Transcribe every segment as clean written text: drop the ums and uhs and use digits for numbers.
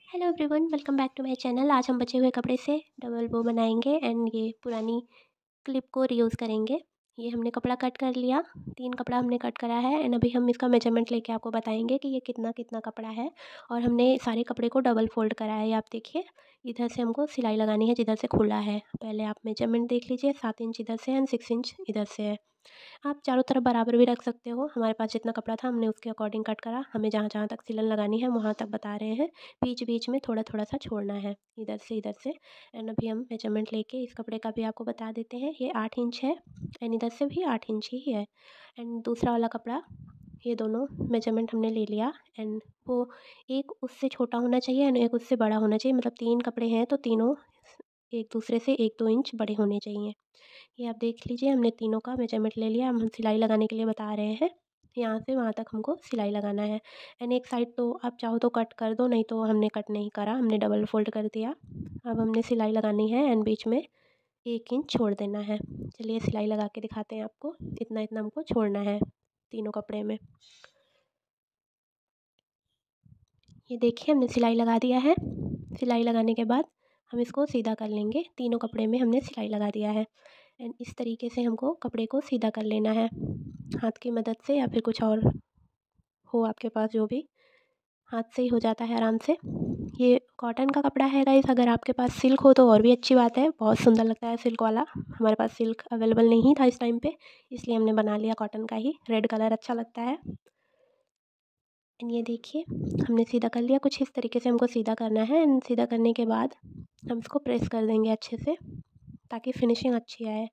Hello everyone, welcome back to my channel. आज हम बचे हुए कपड़े से डबल बो बनाएंगे एंड ये पुरानी क्लिप को रीयूज़ करेंगे। ये हमने कपड़ा कट कर लिया, 3 कपड़ा हमने कट करा है एंड अभी हम इसका मेजरमेंट लेके आपको बताएंगे कि ये कितना कितना कपड़ा है। और हमने सारे कपड़े को डबल फोल्ड करा है। ये आप देखिए, इधर से हमको सिलाई लगानी है जिधर से खुला है। पहले आप मेजरमेंट देख लीजिए, 7 इंच इधर से एंड 6 इंच इधर से है। आप चारों तरफ बराबर भी रख सकते हो। हमारे पास जितना कपड़ा था हमने उसके अकॉर्डिंग कट करा। हमें जहाँ जहाँ तक सिलन लगानी है वहाँ तक बता रहे हैं। बीच बीच में थोड़ा थोड़ा सा छोड़ना है, इधर से। एंड अभी हम मेजरमेंट लेके इस कपड़े का भी आपको बता देते हैं। ये 8 इंच है एंड इधर से भी 8 इंच ही है। एंड दूसरा वाला कपड़ा, ये दोनों मेजरमेंट हमने ले लिया एंड वो एक उससे छोटा होना चाहिए एंड एक उससे बड़ा होना चाहिए। मतलब 3 कपड़े हैं तो तीनों एक दूसरे से 1-2 इंच बड़े होने चाहिए। ये आप देख लीजिए, हमने तीनों का मेजरमेंट ले लिया। हम सिलाई लगाने के लिए बता रहे हैं, यहाँ से वहाँ तक हमको सिलाई लगाना है। एंड एक साइड तो आप चाहो तो कट कर दो, नहीं तो हमने कट नहीं करा, हमने डबल फोल्ड कर दिया। अब हमने सिलाई लगानी है एंड बीच में 1 इंच छोड़ देना है। चलिए सिलाई लगा के दिखाते हैं आपको। इतना इतना हमको छोड़ना है तीनों कपड़े में। ये देखिए, हमने सिलाई लगा दिया है। सिलाई लगाने के बाद हम इसको सीधा कर लेंगे। तीनों कपड़े में हमने सिलाई लगा दिया है एंड इस तरीके से हमको कपड़े को सीधा कर लेना है, हाथ की मदद से या फिर कुछ और हो आपके पास, जो भी, हाथ से ही हो जाता है आराम से। ये कॉटन का कपड़ा है गाइस। अगर आपके पास सिल्क हो तो और भी अच्छी बात है, बहुत सुंदर लगता है सिल्क वाला। हमारे पास सिल्क अवेलेबल नहीं था इस टाइम पे, इसलिए हमने बना लिया कॉटन का ही। रेड कलर अच्छा लगता है। एंड ये देखिए, हमने सीधा कर लिया। कुछ इस तरीके से हमको सीधा करना है एंड सीधा करने के बाद हम इसको प्रेस कर देंगे अच्छे से, ताकि फिनिशिंग अच्छी आए।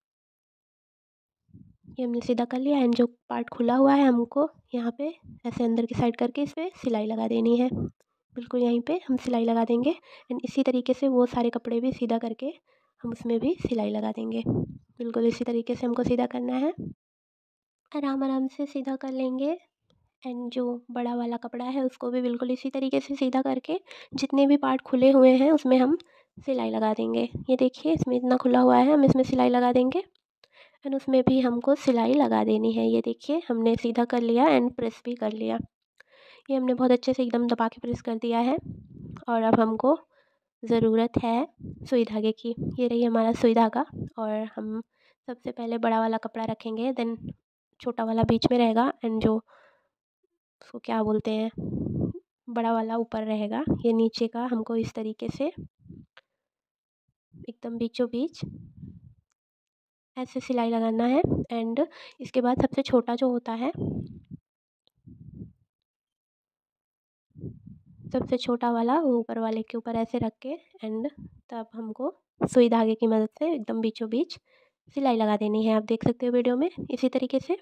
ये हमने सीधा कर लिया एंड जो पार्ट खुला हुआ है हमको यहाँ पे ऐसे अंदर की साइड करके इस पर सिलाई लगा देनी है। बिल्कुल यहीं पे हम सिलाई लगा देंगे एंड इसी तरीके से वो सारे कपड़े भी सीधा करके हम उसमें भी सिलाई लगा देंगे। बिल्कुल इसी तरीके से हमको सीधा करना है। आराम आराम से सीधा कर लेंगे। एंड जो बड़ा वाला कपड़ा है उसको भी बिल्कुल इसी तरीके से सीधा करके जितने भी पार्ट खुले हुए हैं उसमें हम सिलाई लगा देंगे। ये देखिए, इसमें इतना खुला हुआ है, हम इसमें सिलाई लगा देंगे एंड उसमें भी हमको सिलाई लगा देनी है। ये देखिए, हमने सीधा कर लिया एंड प्रेस भी कर लिया। ये हमने बहुत अच्छे से एकदम दबा के प्रेस कर दिया है। और अब हमको ज़रूरत है सुई धागे की। ये रही हमारा सुई धागा। और हम सबसे पहले बड़ा वाला कपड़ा रखेंगे, देन छोटा वाला बीच में रहेगा एंड जो उसको क्या बोलते हैं, बड़ा वाला ऊपर रहेगा। ये नीचे का हमको इस तरीके से एकदम बीचों बीच ऐसे सिलाई लगाना है। एंड इसके बाद सबसे छोटा जो होता है, सबसे छोटा वाला वो ऊपर वाले के ऊपर ऐसे रख के एंड तब हमको सुई धागे की मदद से एकदम बीचों बीच सिलाई लगा देनी है। आप देख सकते हो वीडियो में इसी तरीके से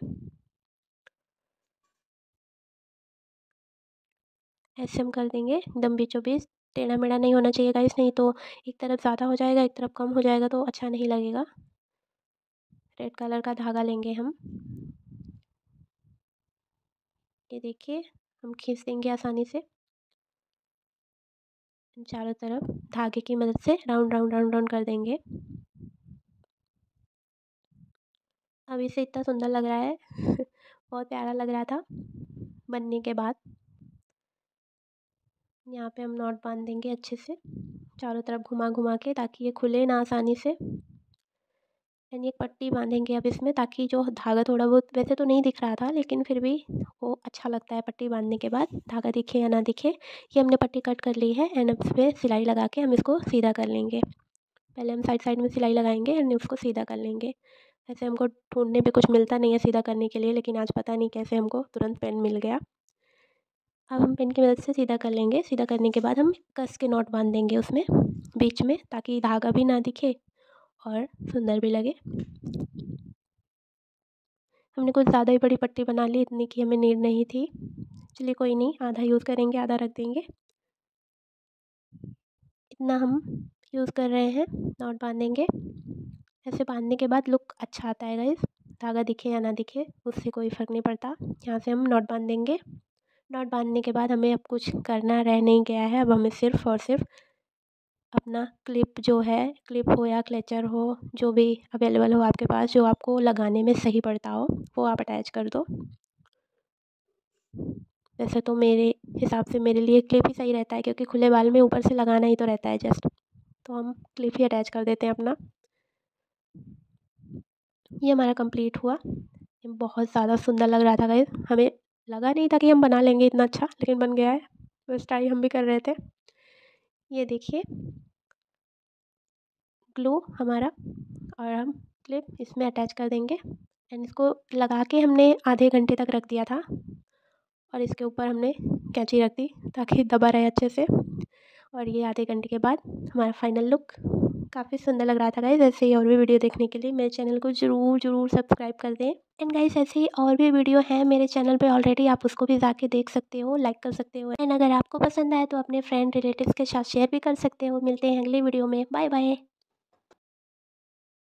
ऐसे हम कर देंगे एकदम बीचों बीच। टेढ़ा मेढ़ा नहीं होना चाहिए गाइस, नहीं तो एक तरफ ज़्यादा हो जाएगा एक तरफ कम हो जाएगा तो अच्छा नहीं लगेगा। रेड कलर का धागा लेंगे हम। ये देखिए, हम खींच देंगे आसानी से चारों तरफ धागे की मदद से राउंड राउंड राउंड राउंड कर देंगे। अभी से इतना सुंदर लग रहा है बहुत प्यारा लग रहा था बनने के बाद। यहाँ पे हम नॉट बांध देंगे अच्छे से चारों तरफ घुमा घुमा के, ताकि ये खुले ना आसानी से। एंड एक पट्टी बांधेंगे अब इसमें, ताकि जो धागा थोड़ा बहुत, वैसे तो नहीं दिख रहा था लेकिन फिर भी वो अच्छा लगता है पट्टी बांधने के बाद, धागा दिखे या ना दिखे। ये हमने पट्टी कट कर ली है एंड अब इस पर सिलाई लगा के हम इसको सीधा कर लेंगे। पहले हम साइड साइड में सिलाई लगाएंगे एंड उसको सीधा कर लेंगे। ऐसे हमको ढूंढने पे कुछ मिलता नहीं है सीधा करने के लिए, लेकिन आज पता नहीं कैसे हमको तुरंत पेन मिल गया। अब हम पेन की मदद से सीधा कर लेंगे। सीधा करने के बाद हम कस के नॉट बांध देंगे उसमें बीच में, ताकि धागा भी ना दिखे और सुंदर भी लगे। हमने कुछ ज़्यादा ही बड़ी पट्टी बना ली, इतनी की हमें नीड नहीं थी। चलिए कोई नहीं, आधा यूज़ करेंगे आधा रख देंगे। इतना हम यूज़ कर रहे हैं, नॉट बांधेंगे। ऐसे बांधने के बाद लुक अच्छा आता है गाइस। धागा दिखे या ना दिखे उससे कोई फ़र्क नहीं पड़ता। यहाँ से हम नॉट बांध देंगे। नॉट बांधने के बाद हमें अब कुछ करना रह नहीं गया है। अब हमें सिर्फ़ और सिर्फ अपना क्लिप जो है, क्लिप हो या क्लेचर हो, जो भी अवेलेबल हो आपके पास, जो आपको लगाने में सही पड़ता हो, वो आप अटैच कर दो। वैसे तो मेरे हिसाब से मेरे लिए क्लिप ही सही रहता है, क्योंकि खुले बाल में ऊपर से लगाना ही तो रहता है जस्ट, तो हम क्लिप ही अटैच कर देते हैं अपना। ये हमारा कंप्लीट हुआ। ये बहुत ज़्यादा सुंदर लग रहा था गाइस, हमें लगा नहीं था कि हम बना लेंगे इतना अच्छा, लेकिन बन गया है। बस ट्राई हम भी कर रहे थे। ये देखिए ग्लू हमारा, और हम क्लिप इसमें अटैच कर देंगे एंड इसको लगा के हमने आधे घंटे तक रख दिया था, और इसके ऊपर हमने कैंची रख दी ताकि दबा रहे अच्छे से। और ये आधे घंटे के बाद हमारा फाइनल लुक काफ़ी सुंदर लग रहा था गाइस। ऐसे ही और भी वीडियो देखने के लिए मेरे चैनल को ज़रूर सब्सक्राइब कर दें। एंड गाइस ऐसे ही और भी वीडियो है मेरे चैनल पे ऑलरेडी, आप उसको भी जाके देख सकते हो, लाइक कर सकते हो। एंड अगर आपको पसंद आए तो अपने फ्रेंड रिलेटिव्स के साथ शेयर भी कर सकते हो। मिलते हैं अगली वीडियो में, बाय बाय।